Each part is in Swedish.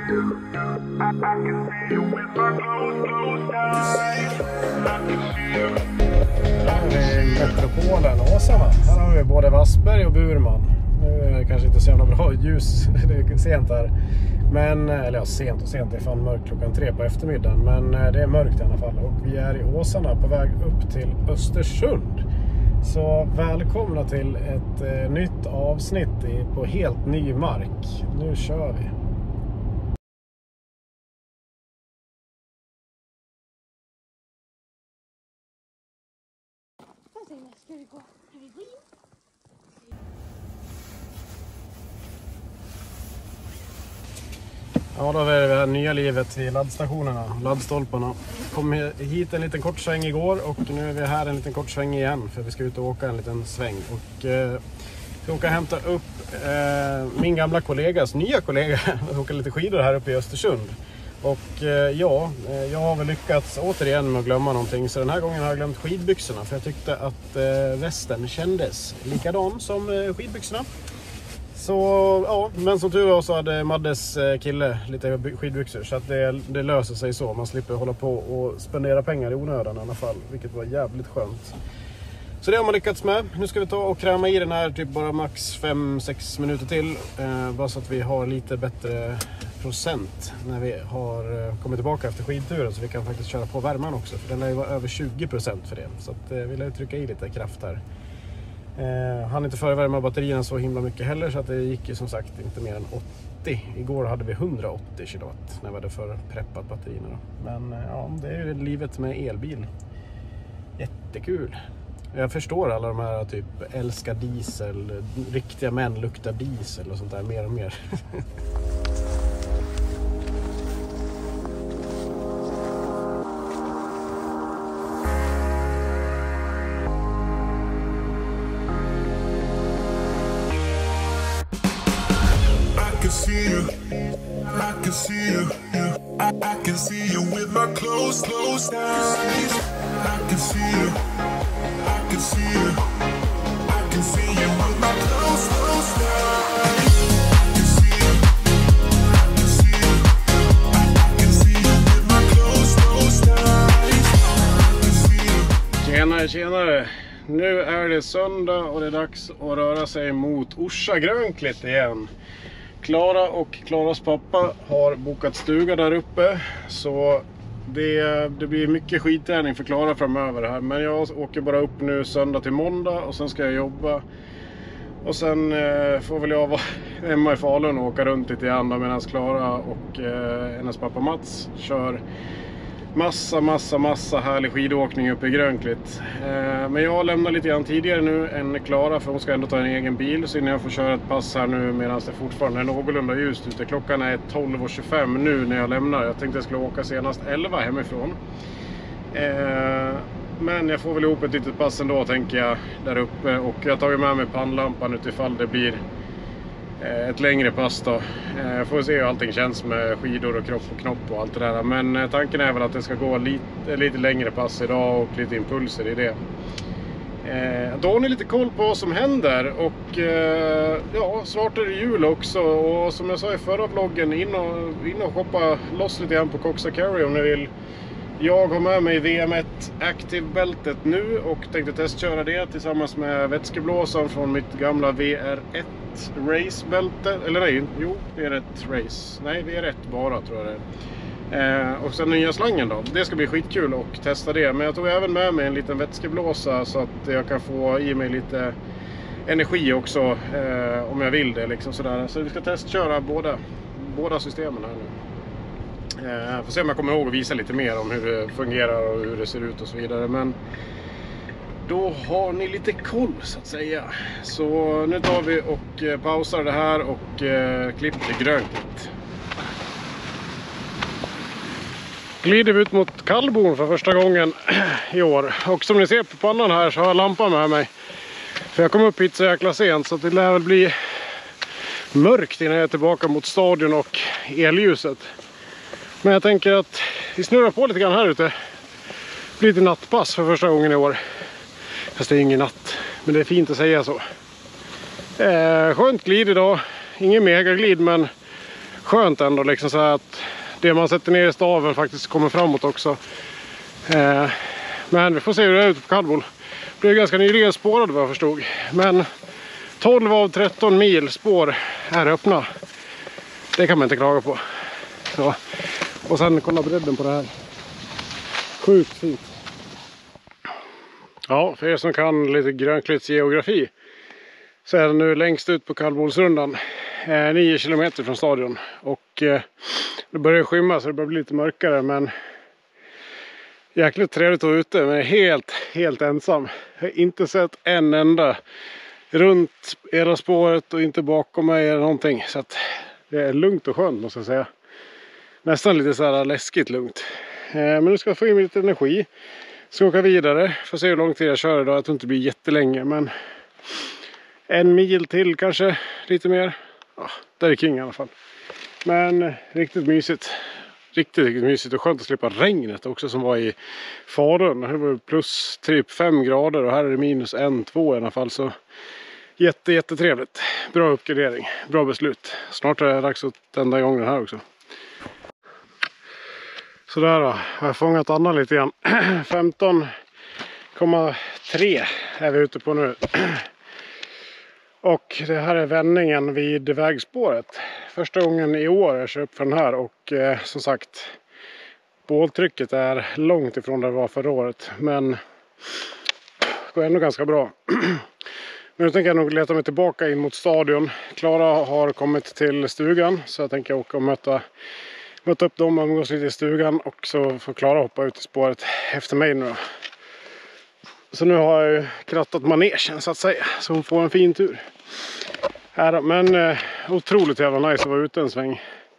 Här är metropolen Åsarna. Här har vi både Vassberg och Burman. Nu är det kanske inte så jävla bra ljus, det är sent här. Men, eller ja, sent och sent, det är fan mörkt klockan 3 på eftermiddagen. Men det är mörkt i alla fall. Och vi är i Åsarna på väg upp till Östersund. Så välkomna till ett nytt avsnitt på helt ny mark. Nu kör vi. Ska vi gå in? Ja, då är det det här nya livet i laddstationerna, laddstolparna. Kom hit en liten kort sväng igår och nu är vi här en liten kort sväng igen för vi ska ut och åka en liten sväng. Och ska åka och hämta upp min gamla kollegas, nya kollega, och åka lite skidor här uppe i Östersund. Och jag har väl lyckats återigen med att glömma någonting. Så den här gången har jag glömt skidbyxorna. För jag tyckte att västen kändes likadan som skidbyxorna. Så ja, men som tur var så hade Maddes kille lite skidbyxor. Så att det löser sig så. Man slipper hålla på och spendera pengar i onödan i alla fall. Vilket var jävligt skönt. Så det har man lyckats med. Nu ska vi ta och kräma i den här typ bara max 5-6 minuter till. Bara så att vi har lite bättre procent när vi har kommit tillbaka efter skidturen. Så vi kan faktiskt köra på värmen också. För den lär ju vara över 20% för det. Så att vi lär trycka i lite kraft här. Han inte förvärma batterierna så himla mycket heller. Så att det gick ju som sagt inte mer än 80. Igår hade vi 180 kW när vi hade förpreppat batterierna. Då. Men ja, det är ju livet med elbil. Jättekul. Jag förstår alla de här typ älskar diesel, riktiga män luktar diesel och sånt där mer och mer. I can see you with my closed eyes. I can see you. I can see you. I can see you with my closed eyes. I can see you. I can see you. I can see you with my closed eyes. I can see you. Tjenare. Nu är det söndag och det är dags att röra sig mot Orsa Grönklitt igen. Klara och Klaras pappa har bokat stuga där uppe. Så det blir mycket skitträning för Klara framöver här. Men jag åker bara upp nu söndag till måndag och sen ska jag jobba. Och sen får väl jag vara hemma i Falun och åka runt lite grann medan Klara och hennes pappa Mats kör massa härlig skidåkning uppe i Grönklitt. Men jag lämnar lite grann tidigare nu än Klara för hon ska ändå ta en egen bil. Så innan jag får köra ett pass här nu medan det fortfarande är någorlunda ljust ute. Klockan är 12:25 nu när jag lämnar. Jag tänkte jag skulle åka senast 11 hemifrån. Men jag får väl ihop ett litet pass ändå tänker jag där uppe. Och jag har tagit med mig pannlampan utifall det blir ett längre pass då. Får se hur allting känns med skidor och kropp och knopp och allt det där. Men tanken är väl att det ska gå lite längre pass idag och lite impulser i det. Då har ni lite koll på vad som händer. Och ja, snart är det jul också. Och som jag sa i förra vloggen, in och shoppa loss lite grann på Coxa Carry om ni vill. Jag har med mig VM1 Active-bältet nu och tänkte testköra det tillsammans med vätskeblåsaren från mitt gamla VR1 race-bälte. Eller nej, jo, VR1 race. Nej, VR1 bara tror jag det är. Och sen nya slangen då. Det ska bli skitkul att testa det. Men jag tog även med mig en liten vätskeblåsa så att jag kan få i mig lite energi också om jag vill det. Liksom sådär. Så vi ska testköra båda systemen här nu. Får se om jag kommer ihåg att visa lite mer om hur det fungerar och hur det ser ut och så vidare. Men då har ni lite koll så att säga. Så nu tar vi och pausar det här och klipper Grönklitt. Glider vi ut mot Kallborn för första gången i år. Och som ni ser på pannan här så har jag lampan med mig. För jag kom upp hit så jäkla sent så att det lär väl bli mörkt innan jag är tillbaka mot stadion och elljuset. Men jag tänker att vi snurrar på lite grann här ute. Det blir lite nattpass för första gången i år. Fast det är ingen natt. Men det är fint att säga så. Skönt glid idag. Ingen megaglid men skönt ändå liksom så här att det man sätter ner i staven faktiskt kommer framåt också. Men vi får se hur det är ute på kallbol. Det blev ganska nyligen spårad vad jag förstod. Men 12 av 13 mil spår är öppna. Det kan man inte klaga på. Så. Och sen kolla bredden på det här. Sjukt fint. Ja, för er som kan lite grönklitt geografi så är det nu längst ut på kallbolsrundan 9 kilometer från stadion. Och det börjar skymma så det börjar bli lite mörkare, men jäkligt trevligt att vara ute. Men helt ensam. Jag har inte sett en enda runt hela spåret och inte bakom mig eller någonting. Så att det är lugnt och skönt måste jag säga. Nästan lite så här läskigt lugnt. Men nu ska jag få in lite energi. Ska åka vidare. Får se hur lång tid jag kör idag. Jag tror inte det blir jättelänge. Men 1 mil till kanske. Lite mer. Ja, där är king i alla fall. Men riktigt mysigt. Riktigt mysigt och skönt att slippa regnet också som var i Falun. Det var plus typ 5 grader och här är det minus 1-2 i alla fall. Så jättetrevligt. Bra uppgradering. Bra beslut. Snart är det dags att tända igång den här också. Sådär då. Jag har fångat andan lite grann. 15,3 är vi ute på nu. Och det här är vändningen vid vägspåret. Första gången i år jag kör upp för den här. Och som sagt, båltrycket är långt ifrån där det var förra året. Men det går ändå ganska bra. Men nu tänker jag nog leta mig tillbaka in mot stadion. Klara har kommit till stugan. Så jag tänker åka och möta upp dem och umgås lite i stugan. Och så får Klara hoppa ut i spåret efter mig nu då. Så nu har jag ju krattat manegen så att säga. Så hon får en fin tur. Här, men otroligt jävla nice att vara ute en sväng.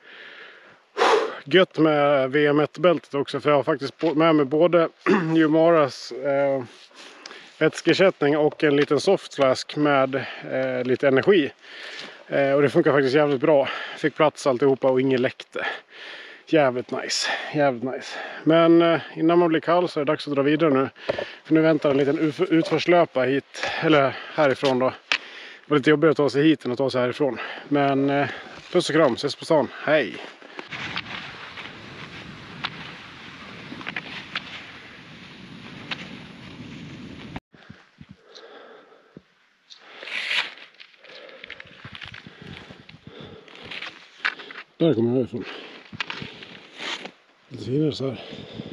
Gött med VM1-bältet också. För jag har faktiskt med mig både Jumaras vätskeersättning och en liten softflask med lite energi. Och det funkar faktiskt jävligt bra. Fick plats alltihopa och ingen läckte. Jävligt nice. Men innan man blir kall så är det dags att dra vidare nu. För nu väntar en liten utförslöpa hit. Eller härifrån då. Det var lite jobbigt att ta sig hit än att ta sig härifrån. Men puss och kram. Ses på stan. Hej! Där kommer jag ifrån. Lite finare så här.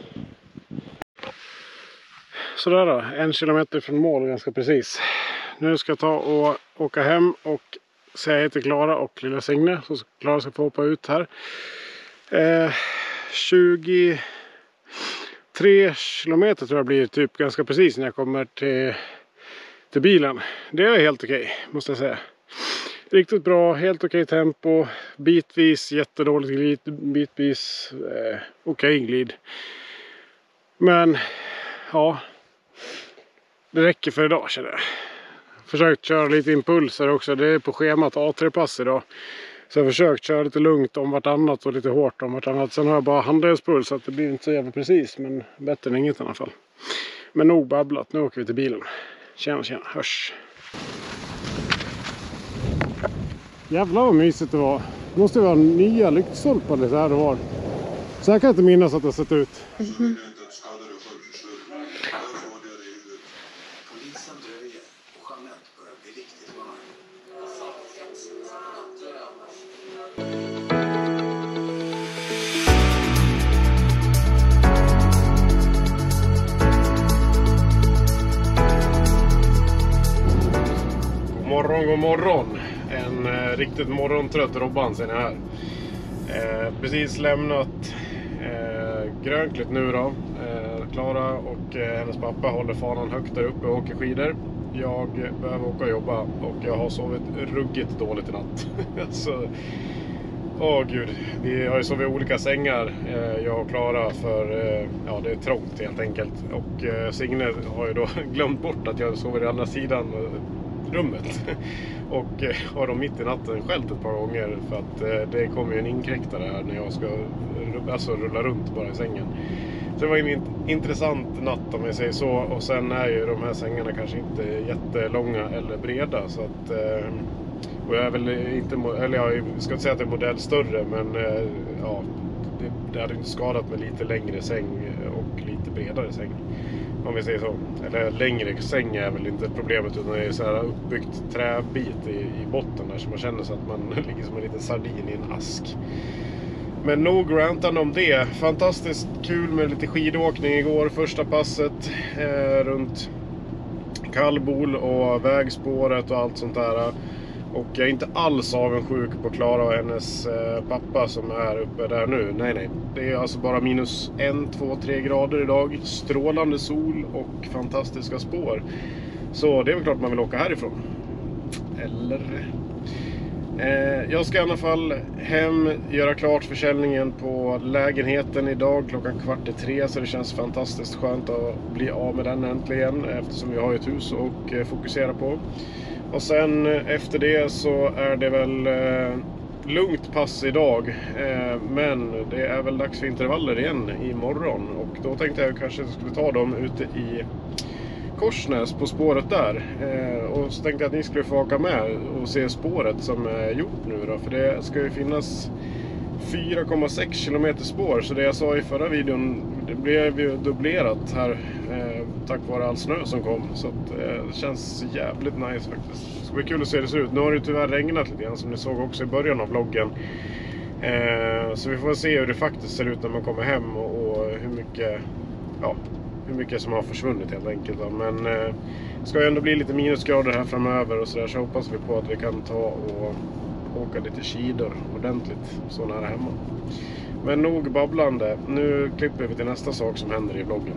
Sådär då, 1 kilometer från mål ganska precis. Nu ska jag ta och åka hem och säga till Klara och lilla Signe. Så Klara ska få hoppa ut här. 23 kilometer tror jag blir typ ganska precis när jag kommer till bilen. Det är helt okej, måste jag säga. Riktigt bra, helt okej tempo. Bitvis jättedåligt glid, bitvis okej glid. Men ja, det räcker för idag känner jag. Försökt köra lite impulser också. Det är på schemat A3-pass idag. Så jag har försökt köra lite lugnt om vartannat och lite hårt om vartannat. Sen har jag bara handledspuls så att det blir inte så jävla precis. Men bättre än inget i alla fall. Men nog babblat, nu åker vi till bilen. Tjena, hörs. Jävlar vad mysigt det var. Det måste vara nya lyktstolpar lite här och var. Så här kan jag inte minnas att det har sett ut. Polisen dröjer och Jeanette börjar bli riktigt varm. God morgon. En riktigt morgontrött Robban ser ni här. Precis lämnat Grönklitt nu då. Klara och hennes pappa håller fanan högt där uppe och åker skidor. Jag behöver åka och jobba och jag har sovit ruggigt dåligt i natt. Så, gud, vi har ju sovit i olika sängar, jag och Klara, för ja, det är trångt helt enkelt. Och Signe har ju då glömt bort att jag sover i andra sidan rummet. Och har de mitt i natten skällt ett par gånger för att det kommer ju en inkräktare här när jag ska rulla runt bara i sängen. Så det var en intressant natt om jag säger så. Och sen är ju de här sängarna kanske inte jättelånga eller breda. Så att Och jag är väl inte, eller jag ska inte säga att det är modell större, men ja, det hade inte skadat med lite längre säng och lite bredare säng. Om vi säger så. Eller längre säng är väl inte problemet, utan det är så här uppbyggt träbit i botten där, så man känner så att man ligger som en liten sardin i en ask. Men nog rantan om det. Fantastiskt kul med lite skidåkning igår. Första passet runt Kallbol och vägspåret och allt sånt där. Och jag är inte alls avundsjuk på Klara och hennes pappa som är uppe där nu. Nej. Det är alltså bara minus 1, 2, 3 grader idag. Strålande sol och fantastiska spår. Så det är väl klart man vill åka härifrån. Eller... Jag ska i alla fall hem, göra klart försäljningen på lägenheten idag klockan 2:15, så det känns fantastiskt skönt att bli av med den äntligen, eftersom vi har ett hus att fokusera på. Och sen efter det så är det väl lugnt pass idag, men det är väl dags för intervaller igen imorgon, och då tänkte jag kanske skulle ta dem ute i Korsnäs på spåret där, och så tänkte jag att ni skulle få åka med och se spåret som är gjort nu då, för det ska ju finnas 4,6 kilometer spår, så det jag sa i förra videon, det blev ju dubblerat här tack vare all snö som kom, så att, det känns jävligt nice faktiskt. Det ska bli kul att se det ser ut. Nu har det tyvärr regnat lite grann, som ni såg också i början av vloggen, så vi får se hur det faktiskt ser ut när man kommer hem och hur mycket som har försvunnit helt enkelt då. Men det ska ju ändå bli lite minusgrader här framöver och sådär, så hoppas vi på att vi kan ta och åka lite skidor ordentligt så nära hemma. Men nog babblande, nu klipper vi till nästa sak som händer i vloggen.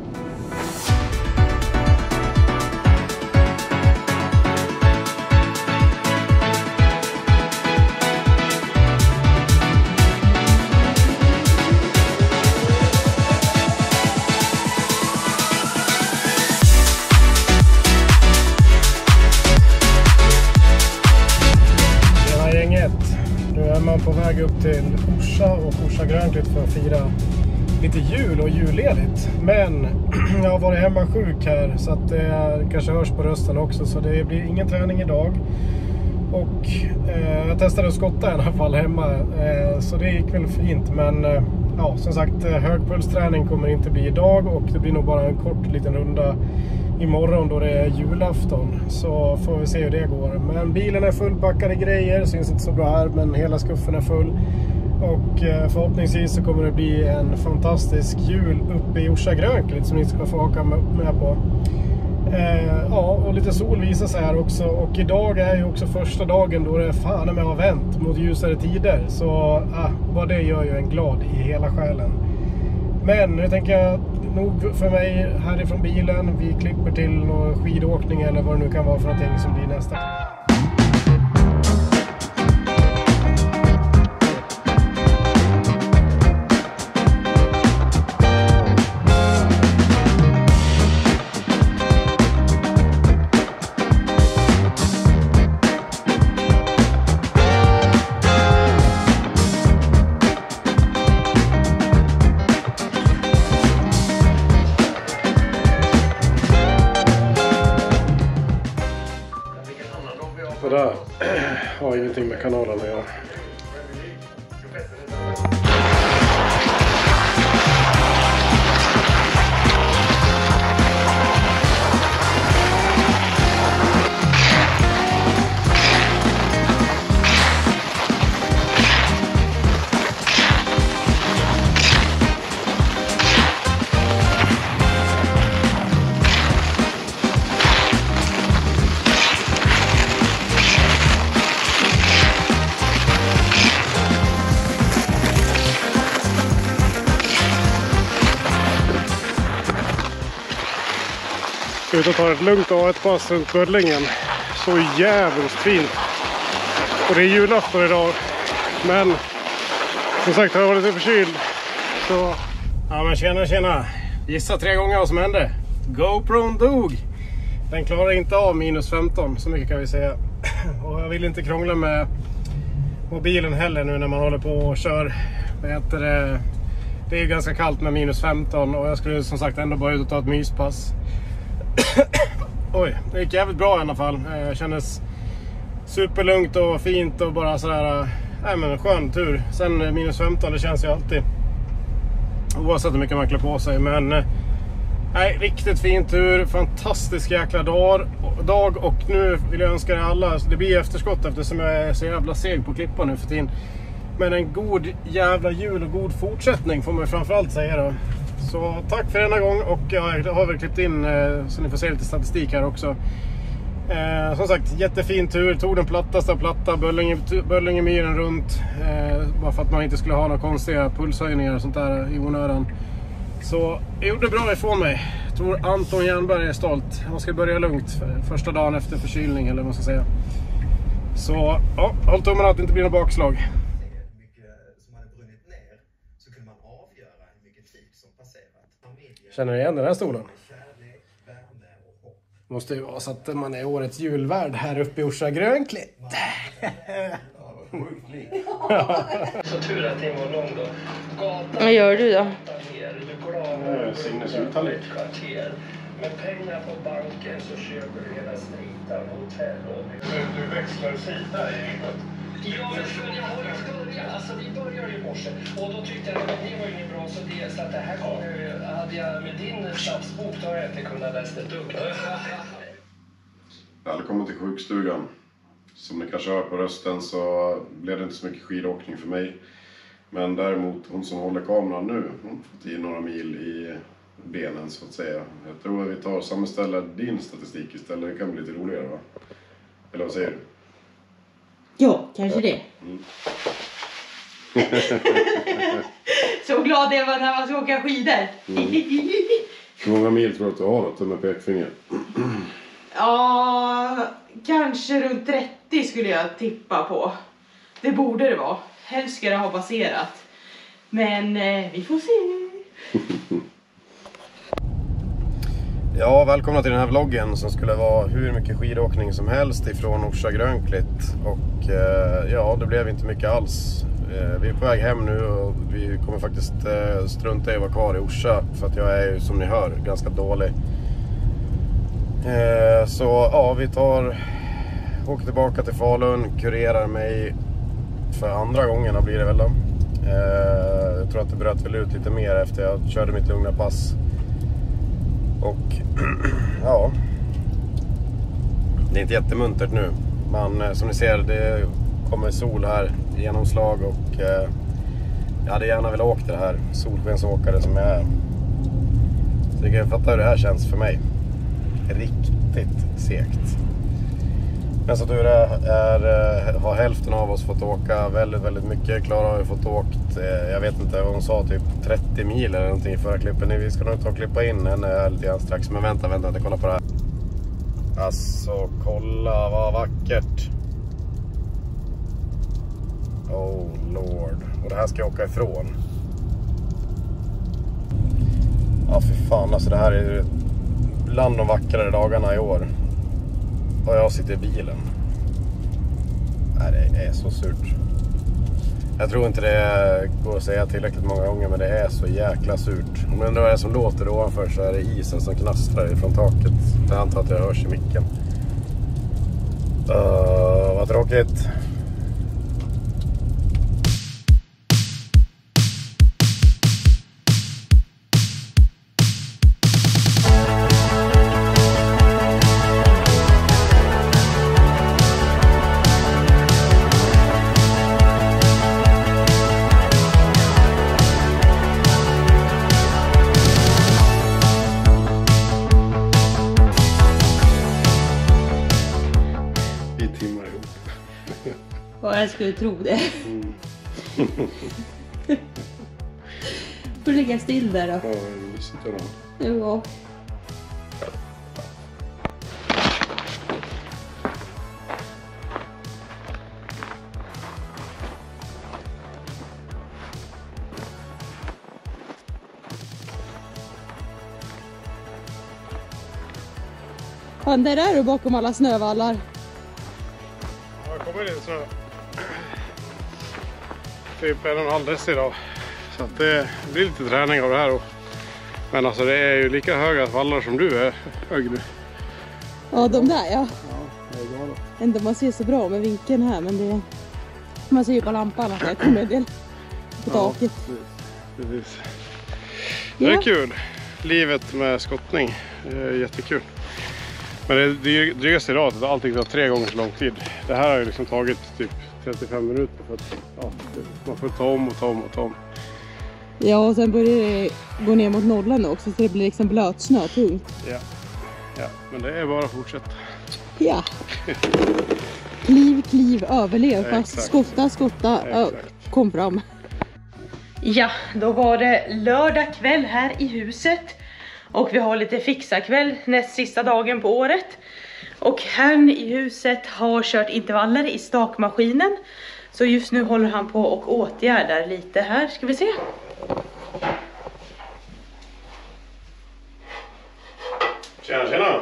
Nu är man på väg upp till Orsa och Orsa Grönklitt för att fira lite jul och julledigt. Men jag har varit hemma sjuk här, så att det kanske hörs på rösten också, så det blir ingen träning idag. Och jag testade att skotta i alla fall hemma, så det gick väl fint. Men ja, som sagt, högpulsträning kommer inte bli idag, och det blir nog bara en kort liten runda imorgon då det är julafton, så får vi se hur det går. Men bilen är fullpackad i grejer, syns inte så bra här, men hela skuffen är full. Och förhoppningsvis så kommer det bli en fantastisk jul uppe i Orsa Grönklitt som ni ska få åka med på. Ja, och lite sol visar sig här också, och idag är ju också första dagen då det fan med har vänt mot ljusare tider, så vad det gör ju en glad i hela själen. Men nu tänker jag nog för mig härifrån bilen, vi klipper till någon skidåkning eller vad det nu kan vara för någonting som blir nästa. Det där har ingenting med kanalen att göra. Ut och ta ett lugnt A1-pass runt Böllingen. Så jävligt fint. Och det är julafton idag. Men som sagt har jag varit lite förkyld. Så... Ja men tjena. Gissa 3 gånger vad som hände. GoPron dog. Den klarar inte av minus 15. Så mycket kan vi säga. Och jag vill inte krångla med mobilen heller nu när man håller på och kör. Det är ju ganska kallt med minus 15. Och jag skulle som sagt ändå bara ut och ta ett myspass. Oj, det gick jävligt bra i alla fall. Kändes superlugnt och fint och bara sådär, men skön tur. Sen minus 15, det känns ju alltid, oavsett hur mycket man klär på sig. Men nej, riktigt fin tur, fantastisk jäkla dag. Och nu vill jag önska er alla, det blir efterskott eftersom jag är så jävla seg på klippa nu för tiden. Men en god jävla jul och god fortsättning får man framförallt säga då. Så tack för denna gång, och jag har väl klippt in så ni får se lite statistik här också. Som sagt, jättefin tur, tog den plattaste av platta, Böllingemyren runt, bara för att man inte skulle ha några konstiga pulshöjningar och sånt där i onödan. Så jag gjorde bra ifrån mig. Jag tror Anton Jernberg är stolt. Han ska börja lugnt första dagen efter förkylning, eller vad man ska säga. Så ja, håll tummarna att det inte blir något bakslag. Känner du igen den här stolen? Måste ju vara så att man är årets julvärd här uppe i Orsa Grönklitt. Så tur att det var lång då. Vad gör du då? Sinnesuttalik. Med pengar på banken så köper du hela stritan, hotell och... Du växlar sida i livet. Ja, men jag har ju börjat. Alltså vi började i morse. Och då tyckte jag att det var ju inget bra, så att det här hade jag med din snabbsbok, då har jag inte kunnat läsa ett dugg. Välkommen till sjukstugan. Som ni kanske hör på rösten så blev det inte så mycket skidåkning för mig. Men däremot hon som håller kameran nu, hon får till några mil i benen så att säga. Jag tror att vi tar och sammanställer din statistik istället. Det kan bli lite roligare, va? Eller vad säger du? Ja, kanske det. Mm. Så glad är man när man ska åka skidor. Hur många mil tror du att du har då, med pekfinger? Ja, kanske runt 30 skulle jag tippa på. Det borde det vara. Helst ska det ha passerat. Men vi får se. Ja, välkomna till den här vloggen som skulle vara hur mycket skidåkning som helst ifrån Orsa Grönklitt. Och ja, det blev inte mycket alls. Vi är på väg hem nu och vi kommer faktiskt strunta i att vara kvar i Orsa. För att jag är ju, som ni hör, ganska dålig. Så ja, vi åker tillbaka till Falun, kurerar mig för andra gången blir det väl då. Jag tror att det bröt väl ut lite mer efter jag körde mitt lugna pass. Och ja, det är inte jättemuntert nu. Men som ni ser, det kommer sol här, genomslag, och jag hade gärna velat åka det här solskensåkare som jag är. Så jag kan fatta hur det här känns för mig. Riktigt segt. Men så tur har hälften av oss fått åka väldigt, väldigt mycket. Klara har ju fått åkt, jag vet inte vad hon sa, typ 30 mil eller någonting i förra klippen. Vi ska nog ta och klippa in henne lite grann strax. Men vänta, jag kollar på det här. Alltså, kolla vad vackert. Oh lord. Och det här ska jag åka ifrån. Ja, för fan, alltså det här är bland de vackrare dagarna i år. Och jag sitter i bilen. Nej, det är så surt. Jag tror inte det går att säga tillräckligt många gånger, men det är så jäkla surt. Om det är det som låter ovanför så är det isen som knastrar ifrån taket. Jag antar att jag hörs i micken. Vad tråkigt. Jag skulle tro det. Får ligga still där då. Ja, det sitter då. Ja. Fan, där är du bakom alla snövallar. Ja, jag kommer in snö. Typ 1,5 deci idag. Så att det blir lite träning av det här. Men alltså det är ju lika höga vallar som du är hög nu. Ja, de där ja. Ja, det är är galet. Ändå man ser så bra med vinkeln här, men det... Man ser ju på lampan att det kommer en del på taket. Precis. Ja. Det är kul. Livet med skottning. Det är jättekul. Men det är drygaste i rad. Allting tar 3 gånger så lång tid. Det här har ju liksom tagit typ 35 minuter. För att, man får ta om. Ja, och sen börjar det gå ner mot nollan också, så det blir liksom blötsnö, tungt. Ja, men det är bara att fortsätta. Ja. Kliv, överlev. Fast skotta, kom fram. Ja, då var det lördag kväll här i huset. Och vi har lite fixarkväll näst sista dagen på året. Och här i huset har kört intervaller i stakmaskinen. Så just nu håller han på och åtgärdar lite här. Ska vi se. Tjena.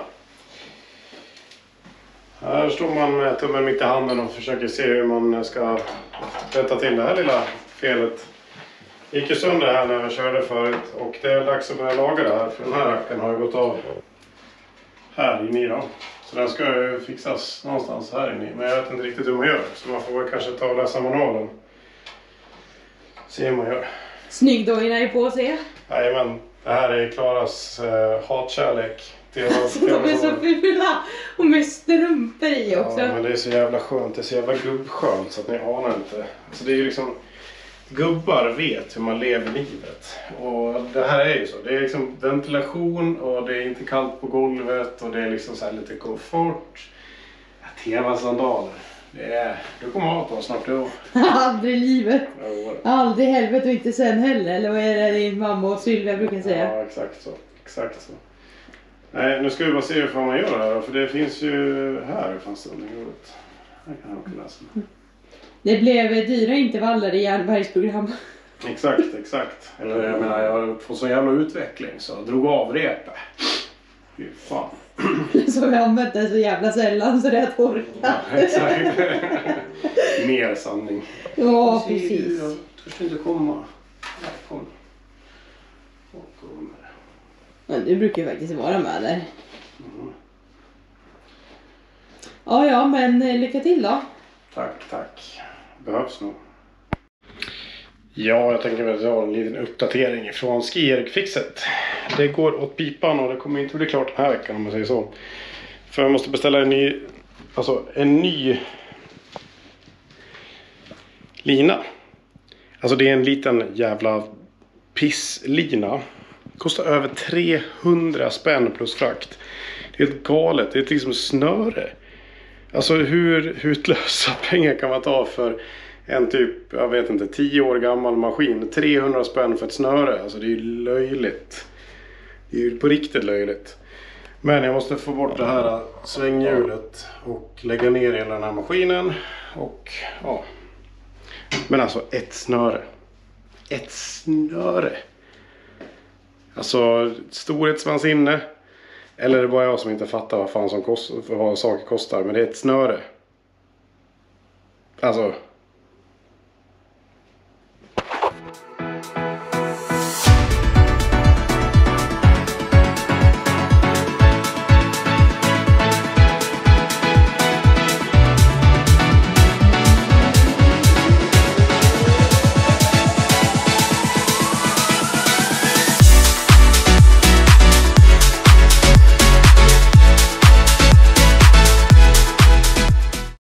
Här står man med tummen mitt i handen och försöker se hur man ska rätta till det här lilla felet. Gick ju sönder här när jag körde förut och det är dags att börja laga det här, för den här racken har ju gått av här inne i då. Så den ska ju fixas någonstans här inne, men jag vet inte riktigt hur man gör, så man får väl kanske ta och läsa manualen. Se hur man gör. Snygg dojorna är på sig. Jajamän, det här är Klaras hatkärlek. De är så fula och med strumpor i också. Ja, men det är så jävla skönt, det är så jävla gubbskönt så att ni anar inte. Så det är ju liksom, gubbar vet hur man lever livet. Och det här är ju så, det är liksom ventilation och det är inte kallt på golvet och det är liksom så här lite komfort. Ja, tv-sandaler. Du kommer ha på snart då. Aldrig i livet. Aldrig i helvete och inte sen heller. Eller vad är det din mamma och Sylvia brukar säga? Ja, exakt så. Nej, nu ska vi bara se hur man gör det här. För det finns ju här, fanns det ordet. Här kan jag också läsa. Det blev dyra intervaller i Järnbergsprogram. Exakt. Eller jag menar, jag har fått så jävla utveckling så jag drog av repet. Fy fan. Så vi har använt det så jävla sällan så det är torkat. Ja, exakt. Mer sanning. Ja, precis. Jag törs inte komma. Ja, kom. Men du brukar ju faktiskt vara med där. Ja, men lycka till då. Tack. Behövs nog. Ja, jag tänker väl ha en liten uppdatering från Skierg-fixet. Det går åt pipan och det kommer inte bli klart den här veckan om man säger så. För jag måste beställa en ny lina. Alltså det är en liten jävla pisslina. Kostar över 300 spänn plus frakt. Det är helt galet. Det är liksom snöre. Alltså hur utlösa pengar kan man ta för en typ, jag vet inte, 10 år gammal maskin. 300 spänn för ett snöre. Alltså det är ju löjligt. Det är ju på riktigt löjligt. Men jag måste få bort det här svänghjulet och lägga ner hela den här maskinen. Och ja. Men alltså ett snöre. Alltså storhetsvansinne. Eller är det bara jag som inte fattar vad fan som vad saker kostar. Men det är ett snöre. Alltså